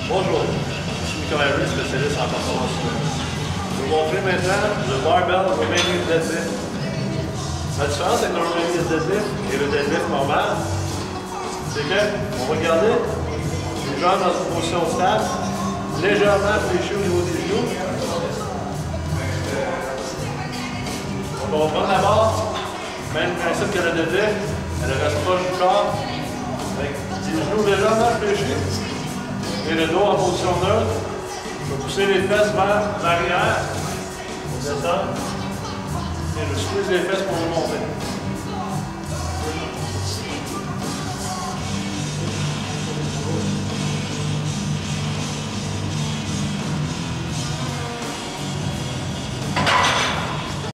Bonjour, je suis Nicolas Harris, spécialiste en performance humaine. Je vais vous montrer maintenant le barbell Romanian deadlift. La différence avec le Romanian deadlift et le deadlift normal, c'est qu'on va garder les jambes dans une position stable, légèrement fléchie au niveau des genoux. Donc on va prendre la barre, même principe que le deadlift, elle reste proche du corps, avec les genoux légèrement fléchis. Et le dos en position neutre. Je vais pousser les fesses vers l'arrière. On descend. Et je squeeze les fesses pour remonter.